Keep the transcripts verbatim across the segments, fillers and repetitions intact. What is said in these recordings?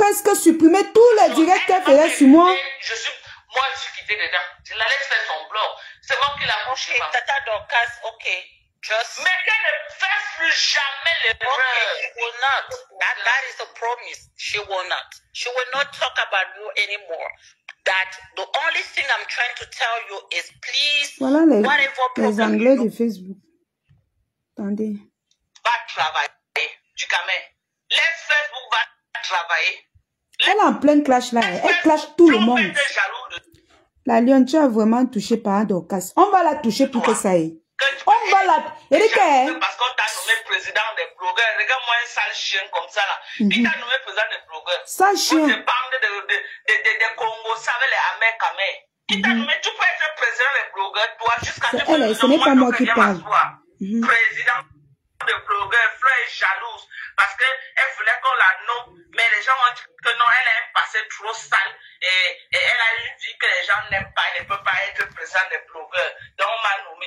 presque supprimé tous les directs qu'elle faisait sur moi. Je suis, moi, je suis quitté dedans. Je la laisse faire son blog. C'est moi qui la couche. Okay, Tata Dorcas, ok. Just... Mais qu'elle ne fasse plus jamais l'erreur. Okay, she will not. That, that is a promise. She will not. She will not talk about you anymore. That the only thing I'm trying to tell you is please, voilà les, les anglais de Facebook. Attendez. Va travailler, du gamin. Laisse Facebook va travailler. Elle est en plein clash là. Elle clash tout le monde. La Lyon, tu as vraiment touché par Dorcas. On va la toucher pour que ça aille. On va la... Erika, parce qu'on t'a nommé président des blogueurs. Regarde-moi un sale chien comme ça là. Mm-hmm. Il t'a nommé président des blogueurs. Sale chien. Vous parlez de, de, de, de, de Congo, ça avec les Amériques Amé. Il t'a nommé, tu peux être président des blogueurs, toi, jusqu'à ce que... Ce n'est pas moi qui parle. Mm-hmm. Président de blogueurs, Fleur est jalouse. Parce qu'elle voulait qu'on la nomme. Mais les gens ont dit que non, elle a un passé trop sale. Et, et elle a eu dit que les gens n'aiment pas, elle ne peut pas être président des blogueurs. Donc on m'a nommé.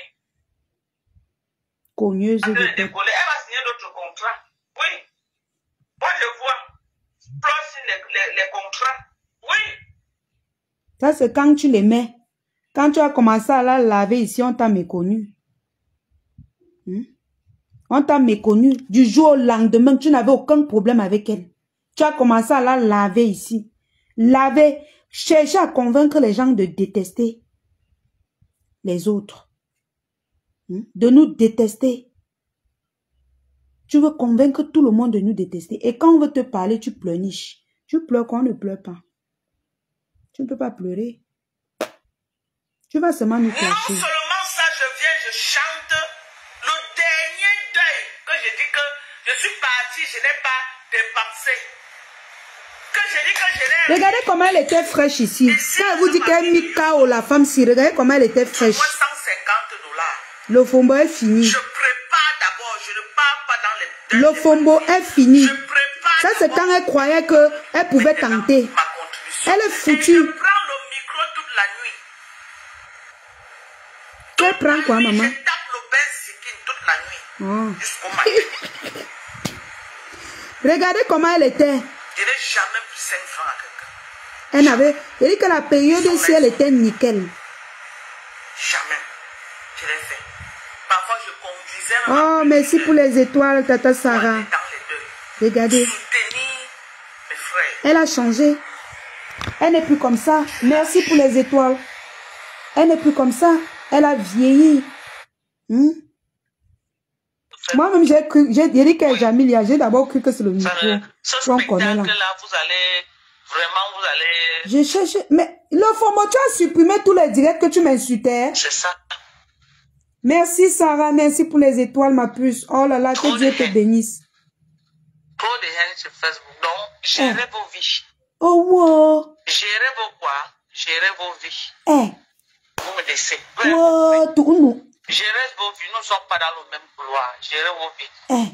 Cogneuse de elle va signer d'autres contrats. Oui. Moi, je vois. Plus les, les, les contrats. Oui. Ça, c'est quand tu les mets. Quand tu as commencé à la laver ici, on t'a méconnu. Hmm? On t'a méconnu. Du jour au lendemain, tu n'avais aucun problème avec elle. Tu as commencé à la laver ici. Laver. Chercher à convaincre les gens de détester les autres. De nous détester. Tu veux convaincre tout le monde de nous détester. Et quand on veut te parler, tu pleurniches. Tu pleures quand on ne pleure pas. Tu ne peux pas pleurer. Tu vas seulement nous clasher. Non seulement ça, je viens, je chante le dernier deuil que je dis que je suis parti, je n'ai pas dépassé. Que je dis que je n'ai... Regardez comment elle était fraîche ici. Quand elle vous dit qu'elle a mis K O la femme, si regardez comment elle était fraîche. cent cinquante dollars. Le fombo est fini. Je prépare d'abord, je ne pars pas dans les... Le fombo est fini. Je prépare. Ça, c'est quand elle croyait qu'elle pouvait tenter. Elle est foutue. Et je prends le micro toute la nuit. Tu prends quoi, maman? Je tape le benzikin toute la nuit. Oh. Jusqu'au matin. Regardez comment elle était. Je n'ai jamais pris cinq francs à quelqu'un. Elle avait... Elle dit que la période ici, elle était nickel. Jamais. Je l'ai fait. Parfois, je conduisais... Oh, merci pour les étoiles, Tata Sarah. Regardez. Soutenir mes frères. Elle a changé. Elle n'est plus comme ça. Merci pour les étoiles. Elle n'est plus comme ça. Elle a vieilli. Hmm? Moi-même, j'ai cru, j'ai dit qu'elle est Jamilia. J'ai d'abord cru que c'est le micro. Ce spectacle-là, vous allez, vraiment, vous allez... Je cherche, mais le format, tu as supprimé tous les directs que tu m'insultais. C'est ça. Merci Sarah, merci pour les étoiles, ma puce. Oh là là, que Dieu te bénisse. Trop de haine sur Facebook. Donc, gérez eh. vos vies. Oh wow. Gérez vos quoi? Gérez vos vies. Eh. Vous me laissez. Oh, tout nous. Gérez vos vies. Nous ne sommes pas dans le même couloir. Gérez vos vies. Eh.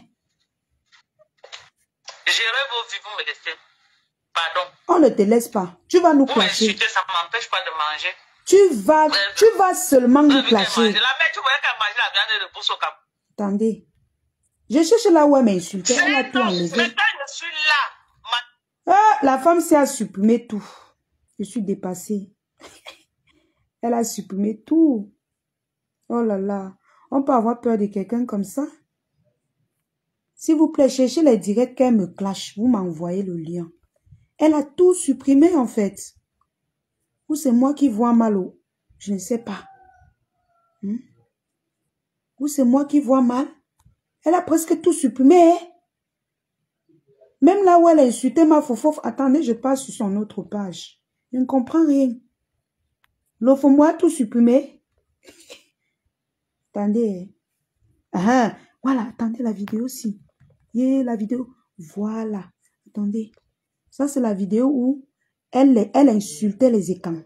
Gérez vos vies, vous me laissez. Pardon. On ne te laisse pas. Tu vas nous clasher. Vous ça ne m'empêche pas de manger. Tu vas, Mais, tu vas seulement nous clasher. La mère, tu voyais qu'elle mangeait la viande de pousse au cap. Attendez. Je cherche là où elle m'insultait. Elle a tout enlevé. Mais quand je suis là, ma... ah, la femme s'est supprimé tout. Je suis dépassée. Elle a supprimé tout. Oh là là. On peut avoir peur de quelqu'un comme ça? S'il vous plaît, cherchez les directs qu'elle me clash. Vous m'envoyez le lien. Elle a tout supprimé en fait. Ou c'est moi qui vois mal au... Je ne sais pas. Hmm? Ou c'est moi qui vois mal. Elle a presque tout supprimé. Hein? Même là où elle a insulté ma fofof. Attendez, je passe sur son autre page. Je ne comprends rien. L'offre moi tout supprimé. Attendez. Ah, voilà, attendez la vidéo aussi. Yeah, la vidéo. Voilà. Attendez. Ça, c'est la vidéo où elle, elle insultait les écans.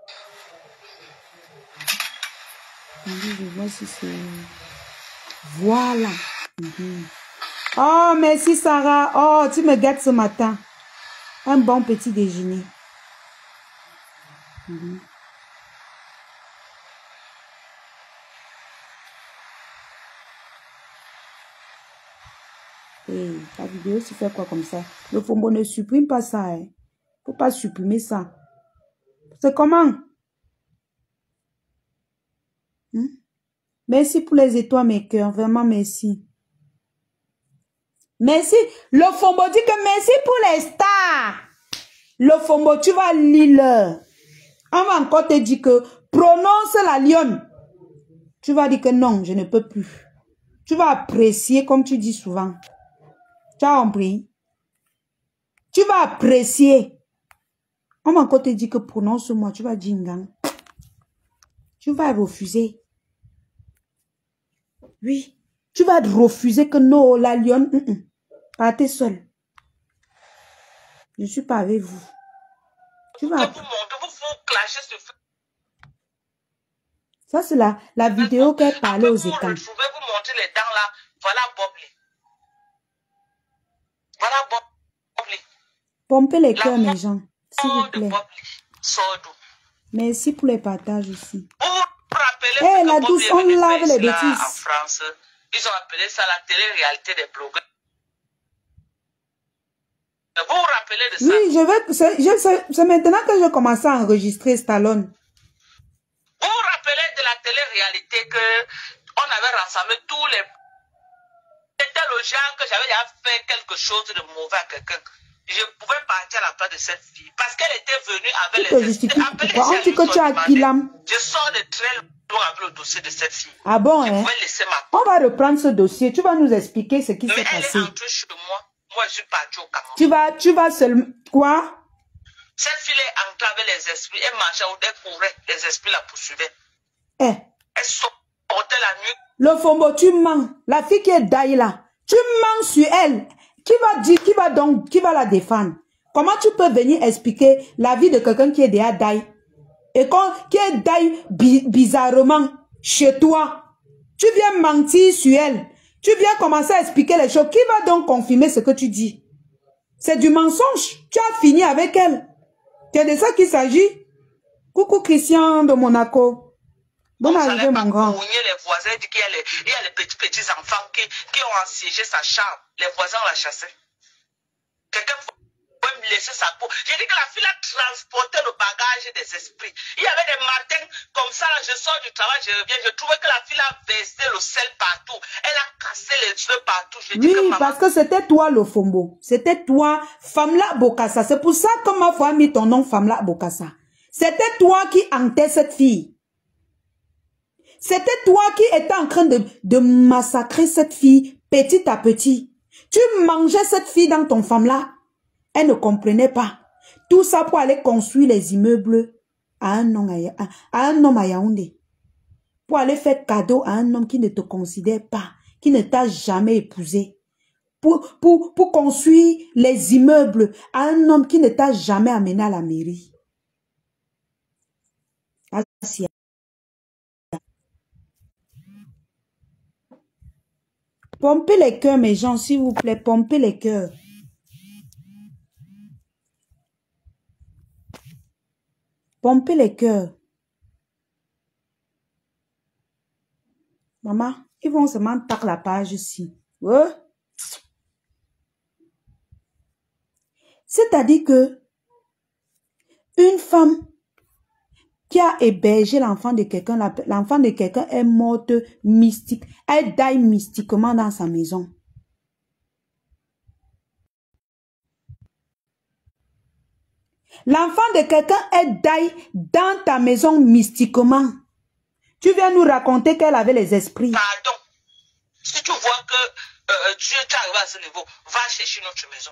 Attendez, je vois si c'est... Voilà. Mm-hmm. Oh, merci Sarah. Oh, tu me gâtes ce matin. Un bon petit déjeuner. Mm-hmm. Hey, la vidéo se fait quoi comme ça? Le Fombo ne supprime pas ça. Hein. Faut pas supprimer ça. C'est comment? Hmm? Merci pour les étoiles, mes cœurs. Vraiment, merci. Merci. Le Fombo dit que merci pour les stars. Le Fombo, tu vas lire. On va encore te dire que prononce la lionne. Tu vas dire que non, je ne peux plus. Tu vas apprécier comme tu dis souvent. Tu as compris? Tu vas apprécier. On va encore te dire que prononce-moi. Tu vas dire ngang. Tu vas refuser. Oui. Tu vas refuser que non, la lionne. Mm -mm. Partez seul. Je ne suis pas avec vous. Tu vas. Que vous montez, vous vous clashez sur Facebook. Ça, c'est la, la vidéo qu'elle parlait aux écrans. Vous retrouvez, vous montez les dents là. Voilà Bobli. Voilà Bobli. Pompez les cœurs, mes gens. S'il vous plaît. Sordou. Merci pour les partages aussi. Vous vous rappelez hey, ce la que douce, Bobli on lave les là, bêtises. en France, ils ont appelé ça la télé-réalité des blogueurs. Vous vous rappelez de ça? Oui, je vais. C'est maintenant que je commence à enregistrer Stallone. Vous vous rappelez de la télé-réalité que on avait rassemblé tous les... C'était le genre que j'avais déjà fait quelque chose de mauvais à quelqu'un. Je pouvais partir à la place de cette fille. Parce qu'elle était venue avec tu les... justifies pourquoi? On dit que tu as Kilam. Je sors de très loin avec le dossier de cette fille. Ah bon, je hein? pouvais laisser ma... On va reprendre ce dossier. Tu vas nous expliquer ce qui s'est passé. Mais elle est entrée chez moi. Moi, je suis partie au Cameroun. Tu vas, tu vas seulement... Quoi? Cette fille est entrée avec les esprits. Elle marchait ou elle courait. Les esprits la poursuivaient. Eh. Elle sortait la nuit. Le Fombo, tu mens. La fille qui est daille là. Tu mens sur elle. Qui va dire, qui va donc, qui va la défendre? Comment tu peux venir expliquer la vie de quelqu'un qui est déjà daille? Et quand, qui est daille bi, bizarrement chez toi? Tu viens mentir sur elle. Tu viens commencer à expliquer les choses. Qui va donc confirmer ce que tu dis? C'est du mensonge. Tu as fini avec elle. C'est de ça qu'il s'agit. Coucou Christian de Monaco. Bonne arrivée, mon grand. Les voisins disent qu'il y a les, il y a les petits, petits enfants qui, qui ont assiégé sa chambre. Les voisins la chassaient. Quelqu'un pouvait me laisser sa peau. J'ai dit que la fille a transporté le bagage des esprits. Il y avait des matins comme ça, là, je sors du travail, je reviens, je trouvais que la fille a versé le sel partout. Elle a cassé les cheveux partout. Je dis oui, que maman... parce que c'était toi le Fombo. C'était toi, Famla Bokassa. C'est pour ça que ma foi a mis ton nom Famla Bokassa. C'était toi qui hantais cette fille. C'était toi qui étais en train de, de massacrer cette fille petit à petit. Tu mangeais cette fille dans ton femme-là. Elle ne comprenait pas. Tout ça pour aller construire les immeubles à un homme à, à, un homme à Yaoundé. Pour aller faire cadeau à un homme qui ne te considère pas, qui ne t'a jamais épousé. Pour, pour, pour construire les immeubles à un homme qui ne t'a jamais amené à la mairie. Asia. Pompez les cœurs, mes gens, s'il vous plaît. Pompez les cœurs. Pompez les cœurs. Maman, ils vont seulement taper la page ici. Ouais. C'est-à-dire que une femme qui a hébergé l'enfant de quelqu'un, l'enfant de quelqu'un est morte mystique. Elle daille mystiquement dans sa maison. L'enfant de quelqu'un est daille dans ta maison mystiquement. Tu viens nous raconter qu'elle avait les esprits. Pardon. Si tu vois que euh, tu es arrivé à ce niveau, va chercher notre maison.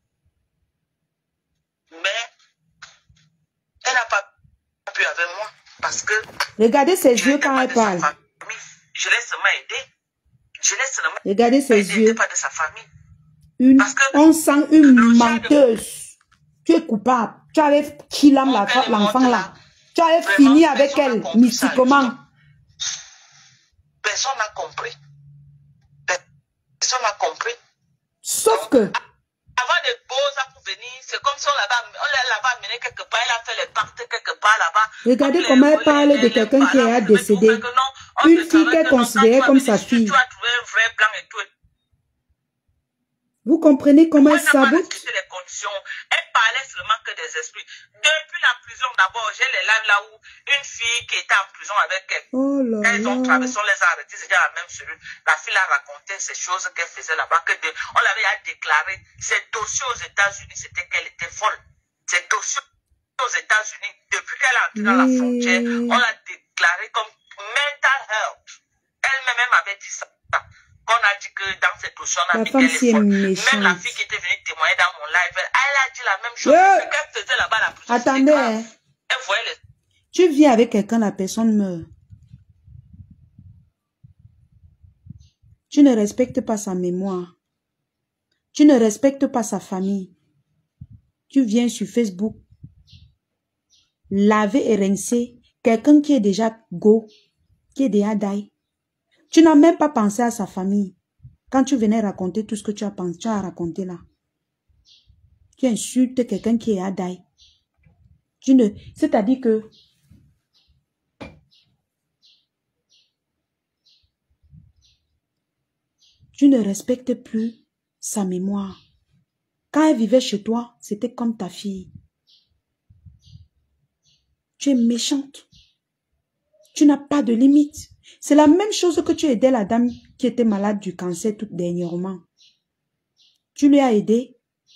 Mais elle n'a pas pu avec moi parce que... Regardez ses yeux quand elle parle. Je l'ai seulement aidé. Je l'ai seulement Regardez ses aidé, yeux. pas de sa famille. Une, parce que on sent une menteuse. De... Tu es coupable. Tu avais killé l'enfant là. Tu avais vraiment fini avec elle mystiquement. Personne n'a compris. Personne n'a compris. Sauf Donc, que... avant de Boza pour venir, c'est comme si on l'avait amené quelque part, elle a fait les pactes quelque part là-bas. Regardez comment elle parle de quelqu'un qui a décédé. Une fille qu'elle considérait comme sa fille. Tu as trouvé un vrai blanc et tout. Vous comprenez comment elle sabote? Les conditions. Elle parlait seulement que des esprits. Depuis la prison, d'abord, j'ai les lives là où une fille qui était en prison avec elle. Oh là là. Elles ont traversé, on les a arrêtés, c'était la même cellule. La fille a raconté ces choses qu'elle faisait là-bas. Que de, on l'avait déclaré. Ses dossiers aux États-Unis, c'était qu'elle était folle. Ses dossiers aux États-Unis, depuis qu'elle est entrée dans la frontière, on l'a déclaré comme mental health. Elle-même avait dit ça. On a dit que dans cette dossier, on a la dit femme qu'elle est folle. méchante. Même la fille qui était venue témoigner dans mon live, elle, elle a dit la même chose. Yeah. Ce qu'elle faisait là-bas, la prison, attendez, hein. Elle voyait les... Tu vis avec quelqu'un, la personne meurt. Tu ne respectes pas sa mémoire. Tu ne respectes pas sa famille. Tu viens sur Facebook laver et rincer quelqu'un qui est déjà go, qui est déjà die. Tu n'as même pas pensé à sa famille. Quand tu venais raconter tout ce que tu as pensé, tu as raconté là. Tu insultes quelqu'un qui est à die. Tu ne, c'est-à-dire que tu ne respectes plus sa mémoire. Quand elle vivait chez toi, c'était comme ta fille. Tu es méchante. Tu n'as pas de limite. C'est la même chose que tu aidais la dame qui était malade du cancer tout dernièrement. Tu lui as aidé.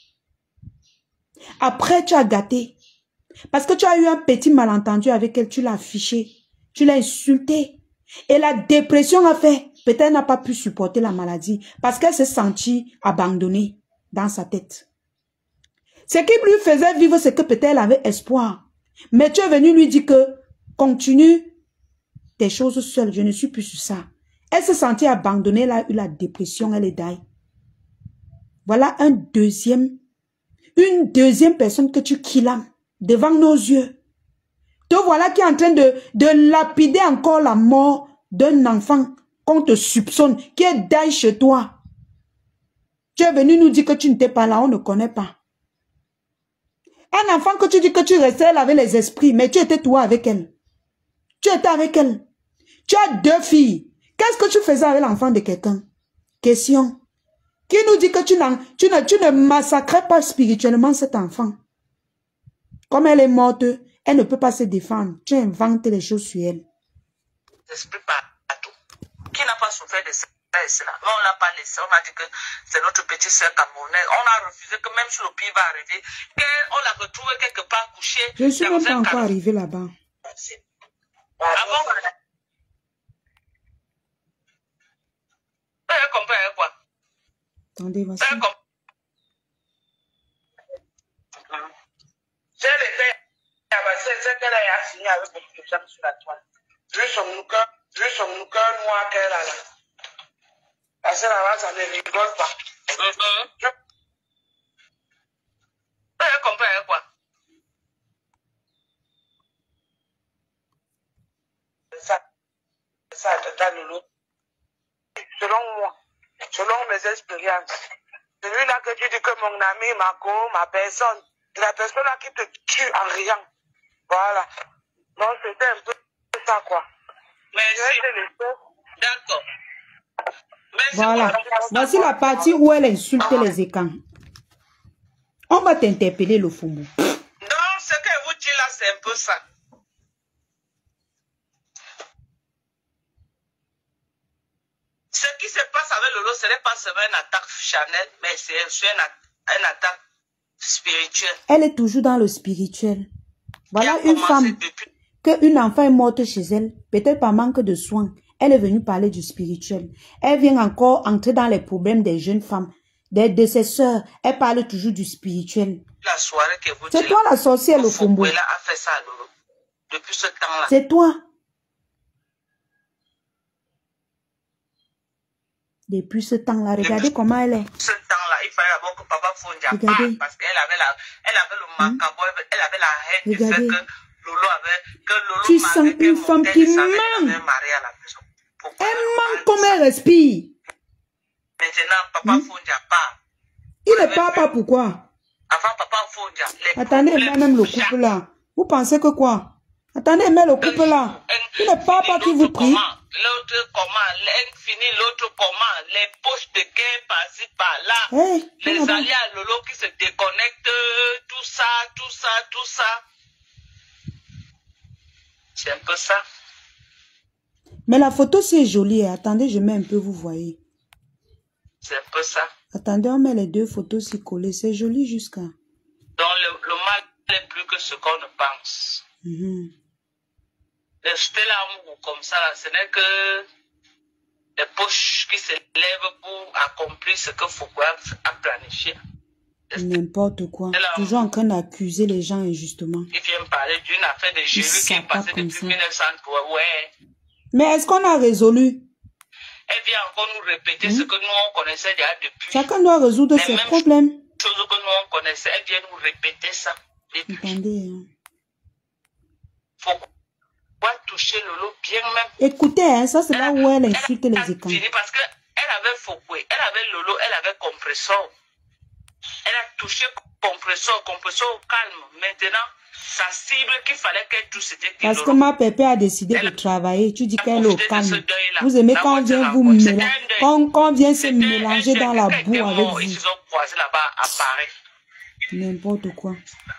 Après, tu as gâté. Parce que tu as eu un petit malentendu avec elle, tu l'as affiché. Tu l'as insulté. Et la dépression a fait. Peut-être elle n'a pas pu supporter la maladie. Parce qu'elle s'est sentie abandonnée dans sa tête. Ce qui lui faisait vivre, c'est que peut-être elle avait espoir. Mais tu es venu lui dire que continue tes choses seule. Je ne suis plus sur ça. Elle s'est sentie abandonnée. Elle a eu la dépression. Elle est die. Voilà un deuxième, une deuxième personne que tu killam devant nos yeux. Te voilà qui est en train de, de lapider encore la mort d'un enfant qu'on te soupçonne, qui est die chez toi. Tu es venu nous dire que tu n'étais pas là, on ne connaît pas. Un enfant que tu dis que tu restais, elle avait les esprits, mais tu étais toi avec elle. Tu étais avec elle. Tu as deux filles. Qu'est-ce que tu faisais avec l'enfant de quelqu'un? Question. Qui nous dit que tu, tu, ne, tu ne massacrais pas spirituellement cet enfant? Comme elle est morte, elle ne peut pas se défendre. Tu inventes les choses sur elle. Esprit partout. Qui n'a pas souffert de ça? Là. Mais on l'a pas laissé. On a dit que c'est notre petite soeur camerounaise. On a refusé que même si le pays va arriver, qu'on la retrouve quelque part couchée. Je ne suis même pas encore arrivé là-bas. Ah bon? Elle comprend quoi? Attendez, voici. J'ai les c'est qu'elle a signé avec beaucoup de gens sur la toile. Juste son nouqueur, juste son nouqueur noir qu'elle a là. Parce que là-bas, ça ne rigole pas. Elle comprend quoi? Ça, ça, dans le lot. Selon moi, selon mes expériences, celui-là que tu dis que mon ami, ma co, ma personne, la personne là qui te tue en riant. Voilà. Donc c'était un peu ça quoi. Merci. D'accord. Voilà. Voici la partie où elle insulte les écans. On va t'interpeller le Fumbu. Donc ce que vous dites là, c'est un peu ça. Ce qui se passe avec Lolo, ce n'est pas seulement une attaque charnelle, mais c'est une, une attaque spirituelle. Elle est toujours dans le spirituel. Voilà une femme, que une enfant est morte chez elle, peut-être par manque de soins. Elle est venue parler du spirituel. Elle vient encore entrer dans les problèmes des jeunes femmes, des, de ses sœurs. Elle parle toujours du spirituel. La soirée que vous c'est toi la sorcière, le Fumbu. Depuis ce temps-là. C'est toi. Depuis ce temps-là, regardez Depuis comment elle est. Ce temps-là, il fallait d'abord que papa Fondia parle parce qu'elle avait, la, elle avait le macabre, hmm? Elle avait la haine du fait que Lolo avait, que Lolo tu sens une femme qui ment. Elle ment comme elle respire. Maintenant, papa hmm? Fondia parle. Il ne parle pas pourquoi? Avant papa Fondia. Attendez, mais même le couple là. Vous pensez que quoi? Attendez, mais le couple là. Il ne parle pas qui vous prie. l'autre comment, l'un finit, l'autre comment, les poches de guerre par-ci, par-là, Hey, les là-bas. alliés à Lolo qui se déconnectent, tout ça, tout ça, tout ça. C'est un peu ça. Mais la photo, c'est jolie. Attendez, je mets un peu, vous voyez. C'est un peu ça. Attendez, on met les deux photos si collées. C'est joli jusqu'à... Donc le, le mal n'est plus que ce qu'on ne pense. Mhm. Rester là comme ça, là, ce n'est que les poches qui se lèvent pour accomplir ce que Foucault a planifié. N'importe quoi. C'est là. Toujours en train d'accuser les gens injustement. Il vient parler d'une affaire de Jésus qui est savent pas passée comme depuis ça. mille neuf cent trois. Ouais. Mais est-ce qu'on a résolu? Elle vient encore nous répéter Mhm. ce que nous on connaissait déjà depuis. Chacun doit résoudre Les ses mêmes problèmes. Chose que nous on connaissait, elle vient nous répéter ça. Depuis. Attendez. Hein. Pourquoi toucher Lolo bien même? Écoutez, hein, ça c'est Elle là a- où elle elle insulte a les écrans. fini parce que elle avait Foucault, elle avait Lolo, elle avait compresseur. Elle a touché compresseur, compresseur au calme. Maintenant, sa cible qu'il fallait qu'elle touche, c'était qui Parce que Lolo. ma pépé a décidé Elle de a- travailler. Tu dis elle a qu'elle est au profité de ce calme. deuil-là. Vous aimez La quand on voiture vient a vous rencontré. C'était mélanger, un deuil. quand, quand on vient se C'était mélanger un deuil. dans la Quelqu'un boue était avec mort, ils vous. se sont croisés là-bas à Paris. N'importe quoi.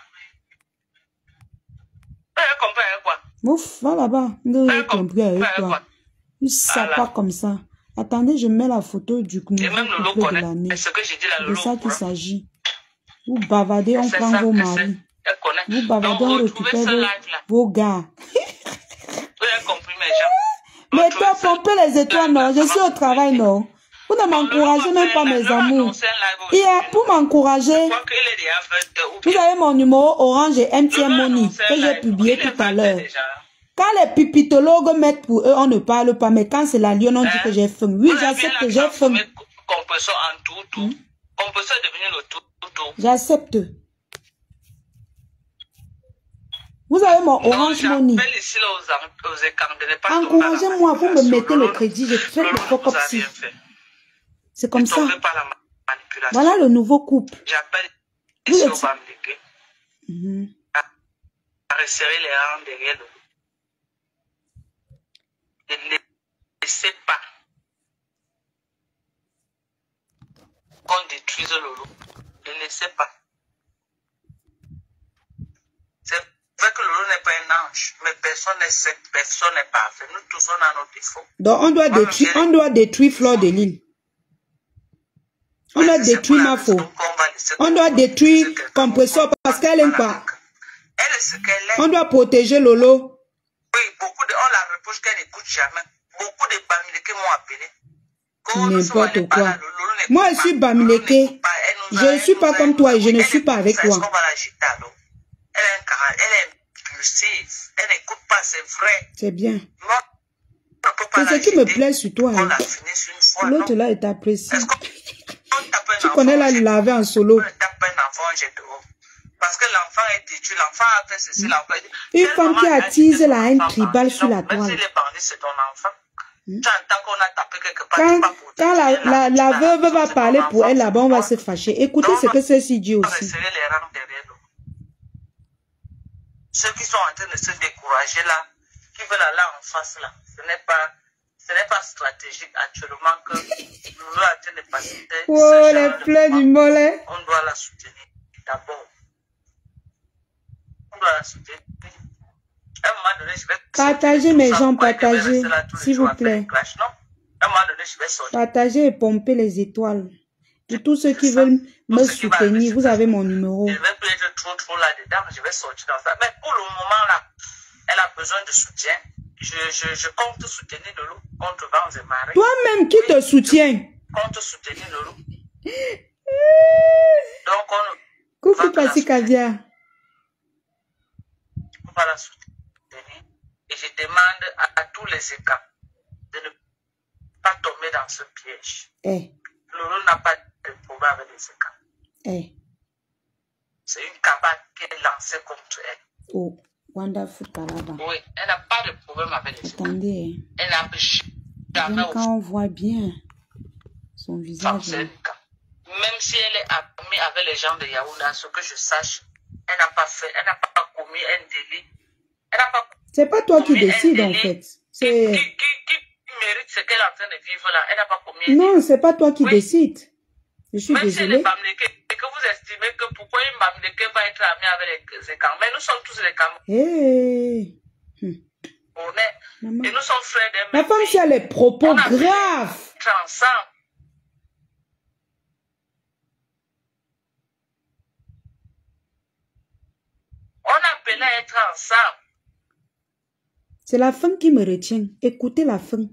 Elle comprend quoi? Ouf, va là-bas. Vous avez Elle comprend compris avec quoi? toi. Ils savent Voilà. pas comme ça. Attendez, je mets la photo du Et nouveau même Lolo couple de connaît. l'année. C'est ce que j'ai dit là, C'est de Lolo. ça qu'il Voilà. s'agit. Vous bavardez, on C'est prend ça, vos c'est- maris. Elle connaît. Vous Donc, bavardez, on retrouvez récupère ce vos, live-là. vos gars. Vous avez compris, mes gens. Mais Retrouvez toi, ce pompez les étoiles, non. Je suis au travail, non. Vous ne m'encouragez même pas, mes amours. Hier, pour m'encourager, vous avez mon numéro Orange et M T N Money que j'ai publié tout à l'heure. Quand les pipitologues mettent pour eux, on ne parle pas. Mais quand c'est la lionne, on dit que j'ai faim. Oui, j'accepte que j'ai faim. Compresseur en tout, tout. Compresseur est devenu le tout, tout, tout. J'accepte. Vous avez mon Orange Money. Encouragez-moi, vous me mettez le crédit, je traite le faux comme si. C'est comme ça. Voilà le nouveau couple. J'appelle Vous ici au êtes- Bambileke Mhm. à resserrer les rangs derrière le. Ne laissez pas qu'on détruise le loup. Ne laissez pas. C'est vrai que le loup n'est pas un ange, mais personne n'est sec, personne n'est parfait. Nous tous on a nos défauts. Donc, on doit détruire, on doit détruire Fleur de Lille. On doit Mais c'est détruire pour la ma faux. raison qu'on va laisser On qu'on- doit détruire c'est quelqu'un Compresseur qu'on- parce qu'elle aime Voilà. pas. Elle est ce qu'elle est. On doit protéger Lolo. Oui, beaucoup de, on la reproche qu'elle n'écoute jamais. Beaucoup de Bamileke m'ont appelé. Quand nous sommes allés N'importe par quoi. là, Lolo n'écoute Moi, je pas. suis Lolo Bamileke. n'écoute pas. Elle nous Je a- ne elle suis nous pas a- comme toi et je ne elle suis écoute pas avec ça, toi. est-ce qu'on va l'agiter alors? Elle est un cara- elle est impulsive. Elle n'écoute pas, c'est vrai. C'est bien. Non, on ne peut pas C'est ce qui me l'agiter. plaît sur toi. On Hein. la finisse une fois, non? L'autre là est apprécié. Est-ce qu'on on tape un Tu enfant, connais la on jette- laver en solo. on tape un enfant, on jette dehors. Parce que l'enfant est têtu, l'enfant a fait ceci, l'enfant a dit, Une quelle femme maman qui a attise agité la son haine enfant tribale bandit? sur la Donc, même toile. s'il est bandit, c'est ton enfant. Hmm. Tu entends qu'on a tapé quelque part, Quand, tu vas protéger quand la, la, la tu vas- veuve va c'est parler ton pour enfant, elle, c'est là-bas, on va toi. se fâcher. Écoutez Donc, ce que ceci dit on va aussi. resserrer les rangs derrière nous. Ceux qui sont en train de se décourager là, qui veulent aller en face là, ce n'est pas, ce n'est pas stratégique actuellement que nous sommes en train de passer. Oh, ce les genre de fleurs du moment. mollet. On doit la soutenir d'abord. On doit la soutenir. À un moment donné, je vais Partagez, sortir de mes tout ça. gens, Pourquoi je devais partagez, rester là tous les s'il jours vous à faire des plaît. clashs? Non. À un moment donné, je vais sortir. Partagez et pompez les étoiles. Pour tous ceux qui C'est ça. veulent me Tout ce qui va arriver, soutenir, c'est vous ça. avez mon numéro. Je ne vais plus être trop trop là-dedans, je vais sortir dans ça. Mais pour le moment là, elle a besoin de soutien. Je, je, je compte soutenir Lolo contre vents et marées. Toi-même qui te soutient. Compte soutenir Lolo. Donc on, Coucou va la Passy soutenir. Caviar. On va la soutenir. Et je demande à, à tous les écarts de ne pas tomber dans ce piège. Eh, Lolo n'a pas de problème avec les écarts. eh. C'est une cabane qui est lancée contre elle. Oh, wonderful Kalaba. Oui, elle n'a pas de problème avec les écarts. Attendez. Elle n'a jamais Même quand on voit bien son femme, visage. c'est là. un cas. Même si elle est amie avec les gens de Yaoundé, ce que je sache, elle n'a pas fait, elle n'a pas commis un délit. Elle n'a pas C'est pas toi qui commis un décides en délit fait. qui, C'est qui, qui, qui mérite ce qu'elle est en train de vivre là. Elle n'a pas commis. Non, c'est pas toi qui oui. décides. Je suis Même désolée. si elle est et que vous estimez que pourquoi une Bamileke va être amie avec les Camerounais. Mais nous sommes tous les Camerounais. Hey. Hmm. On est. Maman. Et nous sommes frères d'un La femme, si elle a les propos on a graves. Ensemble. On a appelé à être ensemble. C'est la fin qui me retient. Écoutez la fin.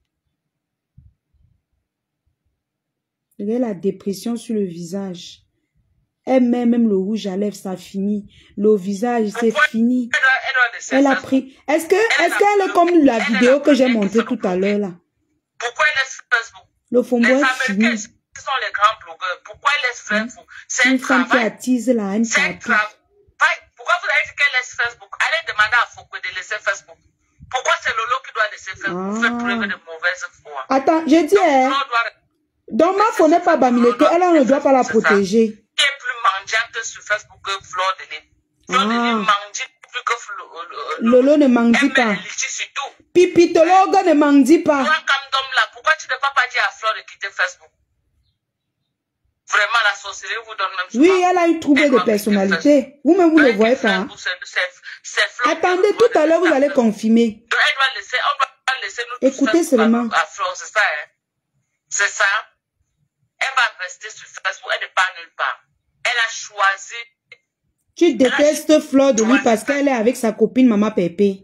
Regardez la dépression sur le visage. Elle met même le rouge à lèvres, ça finit. Le visage, c'est fini. Elle, doit, elle, doit elle a pris. Est-ce que, est-ce qu'elle est comme la vidéo que j'ai montrée tout à l'heure là? Pourquoi elle laisse Facebook? Le fombois est fini. Ce sont les grands blogueurs. Pourquoi elle laisse Facebook? C'est un une femme qui travail. attise la haine C'est un partout. travail. Pourquoi vous avez dit qu'elle laisse Facebook? Allez demander à Foucault de laisser Facebook. Pourquoi c'est Lolo qui doit laisser Facebook? Ah. Faire preuve de mauvaise foi. Attends, j'ai dit, hein. Donc ma femme n'est pas Bamileke, elle on ne doit pas la protéger. Qui est plus mendiante sur Facebook que Fleur de Lille. Fleur de Lille mendie plus que Lolo ne mendie pas. Pipitologue ne mendie pas. Pourquoi tu ne peux pas dire à Fleur de quitter Facebook? Vraiment, la sorcellerie vous donne même souvent. Oui, elle a eu trouble de personnalité. Vous-même, vous ne le voyez pas. Attendez, tout à l'heure, vous allez confirmer. Elle doit laisser, on doit laisser nous écoutez seulement. À Fleur, c'est ça, hein? C'est ça. Elle va rester sur Facebook, elle n'est pas nulle part. Elle a choisi. Tu détestes Fleur de lui parce qu'elle est avec sa copine Maman Pépé.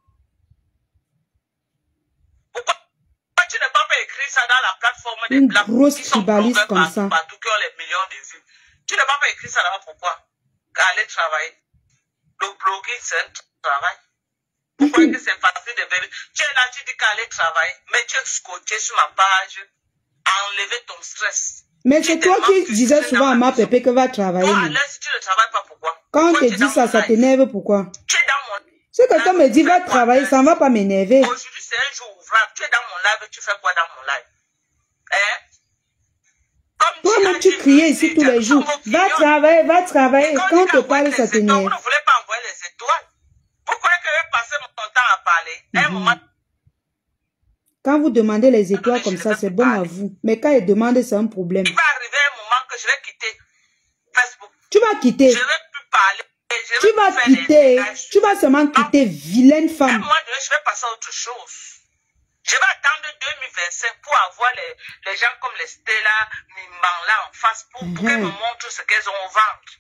Pourquoi tu n'as pas écrit ça dans la plateforme des Une Blancs grosse tribaliste comme partout, ça. partout, qui ont les millions de vues. Tu n'as pas écrit ça là-bas, pourquoi? Aller travailler. Le blogging, c'est un travail. Pourquoi que c'est facile de vérifier? Tu es là, tu dis qu'aller travailler, mais tu es scotché sur ma page à enlever ton stress. Mais c'est toi qui disais souvent à ma Pépé que va travailler. Toi, à l'aise, si tu ne travailles pas, pourquoi? Quand on te dit ça, ça t'énerve, pourquoi? Tu es dans mon... Si quelqu'un me dit va travailler, ça ne va pas m'énerver. Aujourd'hui, c'est un jour ouvrable. Tu es dans mon live, tu fais quoi dans mon live? Hein? Comme toi-même, tu criais ici tous les jours. Va travailler, va travailler. Quand on te parle, ça t'énerve. Vous ne voulez pas envoyer les étoiles? Pourquoi que je vais passer mon temps à parler? À un moment... Quand vous demandez les étoiles comme ça, c'est bon à vous. Mais quand ils demandent, c'est un problème. Il va arriver un moment que je vais quitter Facebook. Tu vas quitter. Je ne vais plus parler. Je tu vas quitter. Tu vas seulement quitter, vilaine femme. À un moment donné, je vais passer à autre chose. Je vais attendre deux mille vingt-cinq pour avoir les, les gens comme les Stella, Mimban là en face pour, pour qu'elles me montrent ce qu'elles ont au ventre.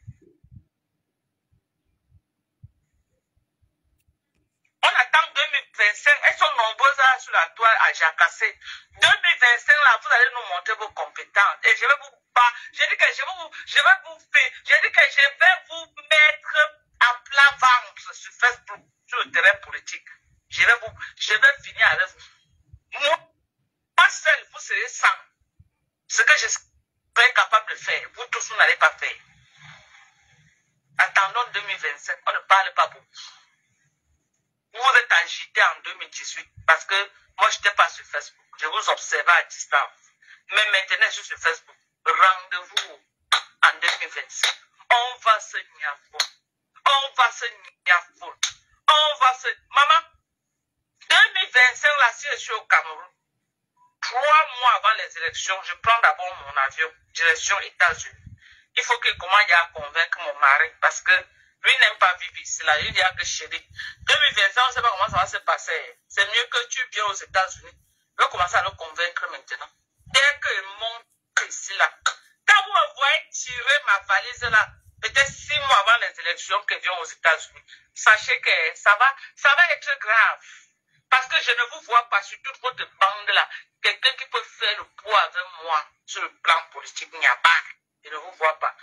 On attend deux mille vingt-cinq. Elles sont nombreuses là sur la toile à jacasser. deux mille vingt-cinq, là, vous allez nous montrer vos compétences. Et je vais vous pas. Je dis que je vais vous, je vais vous faire. Je dis que je vais vous mettre à plat ventre sur Facebook, sur le terrain politique. Je vais vous, je vais finir avec vous. Moi, moi seul, vous serez sans. Ce que je serai capable de faire, vous tous, vous n'allez pas faire. Attendons deux mille vingt-cinq. On ne parle pas beaucoup. Vous êtes agité en deux mille dix-huit parce que moi, je n'étais pas sur Facebook. Je vous observais à distance. Mais maintenant, je suis sur Facebook. Rendez-vous en deux mille vingt-cinq. On va se niafou. On va se niafou. On va se... Maman, deux mille vingt-cinq, là, si je suis au Cameroun, trois mois avant les élections, je prends d'abord mon avion, direction États-Unis. Il faut que comment il y a à convaincre mon mari parce que lui n'aime pas vivre ici, là. Il y a que chérie. deux mille vingt-cinq, on ne sait pas comment ça va se passer. C'est mieux que tu viennes aux États-Unis. Je vais commencer à le convaincre maintenant. Dès qu'il monte ici, là. Quand vous me voyez tirer ma valise, là, peut-être six mois avant les élections que viennent aux États-Unis, sachez que ça va, ça va être grave. Parce que je ne vous vois pas sur toute votre bande, là. Quelqu'un qui peut faire le poids avec moi sur le plan politique, il n'y a pas. Je ne vous vois pas.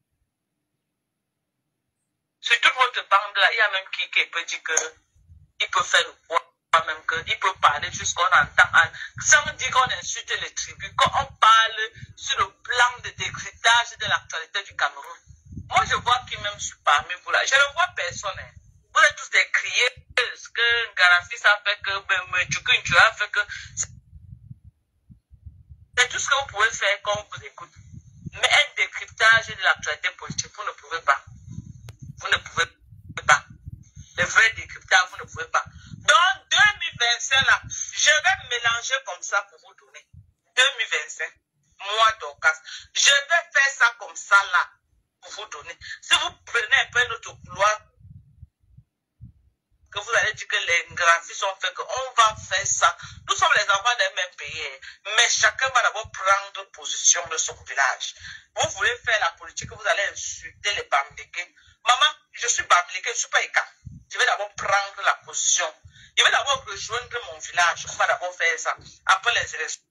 Sur toute votre bande là, il y a même qui, qui peut dire qu'il peut faire le poids, même qu'il peut parler jusqu'on entend, sans dire qu'on insulte les tribus, quand on parle sur le plan de décryptage de l'actualité du Cameroun. Moi, je vois qui même suis parmi vous là. Je ne vois personne. Hein. Vous êtes tous des crieuses, que Garafis a fait, que Mchukunchu a fait, que... C'est tout ce que vous pouvez faire quand on vous écoute. Mais un décryptage de l'actualité politique, vous ne pouvez pas. Vous ne pouvez pas. Le vrai décryptage, vous ne pouvez pas. Dans deux mille vingt-cinq, là, je vais mélanger comme ça pour vous donner. deux mille vingt-cinq, mois d'occasion. Je vais faire ça comme ça, là, pour vous donner. Si vous prenez un peu notre couloir, que vous allez dire que les graphies sont faits, qu'on va faire ça. Nous sommes les enfants d'un même pays, mais chacun va d'abord prendre position de son village. Vous voulez faire la politique, vous allez insulter les Bamlékés. Maman, je suis Bamléké, je ne suis pas Eka. Je vais d'abord prendre la position. Je vais d'abord rejoindre mon village. On va d'abord faire ça. Après les élections,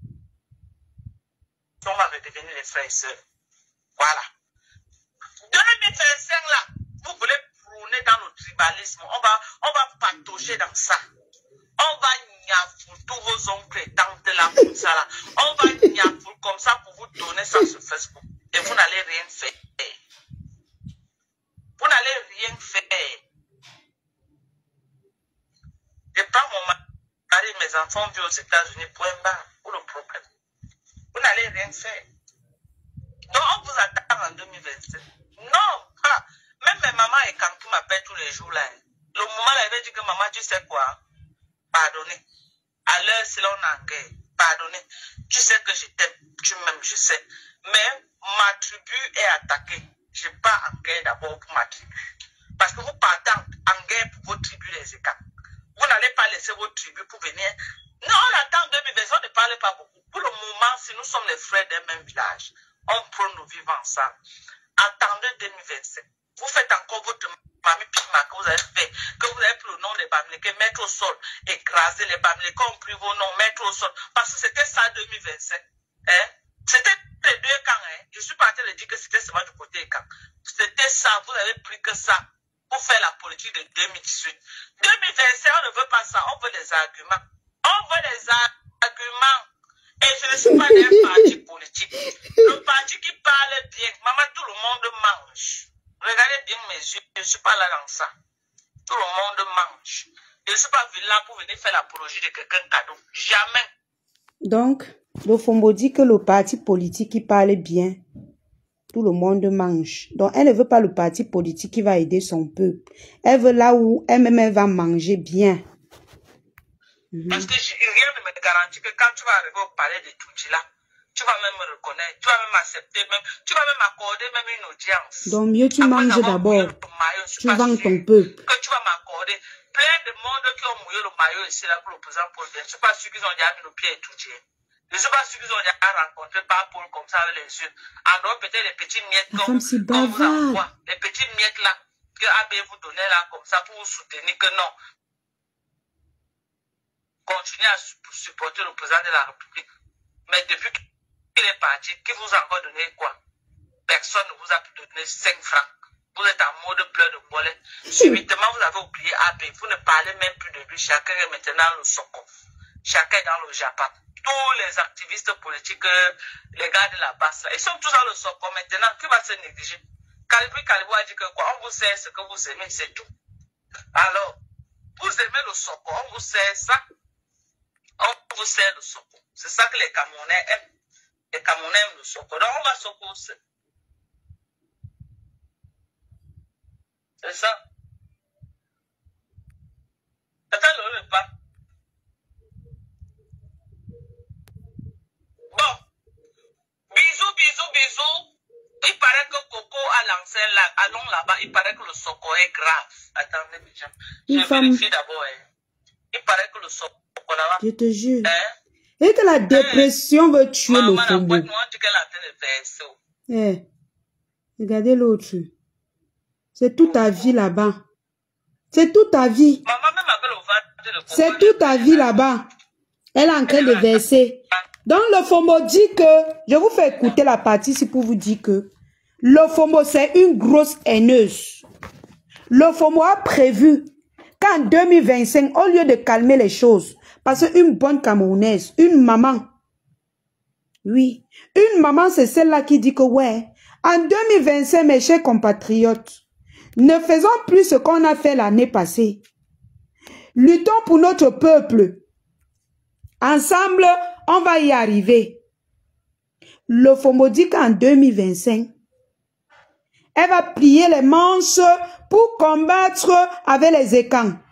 on va redevenir les frères et sœurs. Voilà. deux mille vingt-cinq, là, vous voulez prôner dans le tribalisme. On va, on va patauger dans ça. On va niafou tous vos oncles et tantes là, comme ça là. On va niafou comme ça pour vous donner ça sur Facebook. Et vous n'allez rien faire. Vous n'allez rien faire. Je prends mon mari, mes enfants vivent aux États-Unis, point barre. Où le problème? Vous n'allez rien faire. Donc on vous attend en deux mille vingt-sept. Non, pas. Même mes mamans et quand tu m'appelles tous les jours là. Le moment là, elle avait dit que maman, tu sais quoi? Pardonnez. À l'heure, si l'on est en guerre, pardonnez. Tu sais que je t'aime, tu m'aimes, je sais. Mais ma tribu est attaquée. Je pars en guerre d'abord pour ma tribu. Parce que vous partez en guerre pour vos tribus, les écarts. Vous n'allez pas laisser vos tribus pour venir. Non, on attend en deux mille vingt, on ne parle pas beaucoup. Pour le moment, si nous sommes les frères d'un même village, on prend nous vivre ensemble. Attendez deux mille vingt-sept. Vous faites encore votre mamie pima que vous avez fait, que vous avez pris le nom des Bamlékés, mettre au sol, écraser les Bamlékés, ont pris vos noms, mettre au sol. Parce que c'était ça deux mille vingt-sept. Hein? C'était les deux camps. Hein? Je suis pas en train de dire que c'était seulement du côté camp. C'était ça, vous avez pris que ça pour faire la politique de deux mille dix-huit. deux mille vingt-sept, on ne veut pas ça, on veut les arguments. On veut les arguments. Et je ne suis pas d'un parti politique. Le parti qui parle bien, maman, tout le monde mange. Regardez bien mes yeux, je ne suis pas là dans ça. Tout le monde mange. Je ne suis pas venu là pour venir faire l'apologie de quelqu'un cadeau. Jamais. Donc, le Fombo dit que le parti politique qui parle bien, tout le monde mange. Donc, elle ne veut pas le parti politique qui va aider son peuple. Elle veut là où elle-même elle va manger bien. Mm-hmm. Parce que rien ne me garantit que quand tu vas arriver au palais de Toudjila, tu vas même me reconnaître, tu vas même accepter, même, tu vas même accorder même une audience. Donc, mieux tu manges d'abord. Tu vends ton peuple. Que tu vas m'accorder. Plein de monde qui ont mouillé le maillot ici là pour le président Paul Biya. Je ne suis pas sûr qu'ils ont déjà mis le pied et tout. Je ne suis pas sûr qu'ils ont déjà rencontré par Paul comme ça avec les yeux. En dehors, peut-être les petites miettes comme si vous envoie. Les petites miettes là, que A B vous donnait là comme ça pour vous soutenir que non. Continuez à supporter le président de la République. Mais depuis qu'il est parti, qui vous a encore donné quoi? Personne ne vous a donné cinq francs. Vous êtes en mode plein de bolets. Subitement, vous avez oublié A B. Vous ne parlez même plus de lui. Chacun est maintenant le Soko. Chacun est dans le Japon. Tous les activistes politiques, les gars de la basse, ils sont tous dans le Soko. Maintenant, qui va se négliger? Calibri Calibou a dit que quoi? On vous sert ce que vous aimez, c'est tout. Alors, vous aimez le Soko, on vous sert ça. On vous sert le Soko. C'est ça que les Camerounais aiment. Les Camerounais aiment le Soko. Donc, on va Soko aussi. C'est ça. Attends le repas. Bon. Bisous, bisous, bisous. Il paraît que Coco a lancé là. Allons là-bas. Il paraît que le Soko est grave. Attendez, déjà. Je femme... vérifie d'abord. Hein. Il paraît que le Soko là-bas. Je te jure. Hein? Et que la dépression hein? veut tuer Maman, le Fombo. Eh, regardez l'autre. C'est toute ta vie là-bas. C'est toute ta vie. C'est toute ta vie là-bas. Elle est en train de verser. Donc le Fombo dit que, je vous fais écouter la partie ici pour vous dire que le Fombo c'est une grosse haineuse. Le Fombo a prévu qu'en deux mille vingt-cinq, au lieu de calmer les choses, parce qu'une bonne Camerounaise, une maman, oui, une maman c'est celle-là qui dit que ouais, en deux mille vingt-cinq, mes chers compatriotes, ne faisons plus ce qu'on a fait l'année passée. Luttons pour notre peuple. Ensemble, on va y arriver. Le Fombo dit qu'en deux mille vingt-cinq, elle va plier les manches pour combattre avec les écans.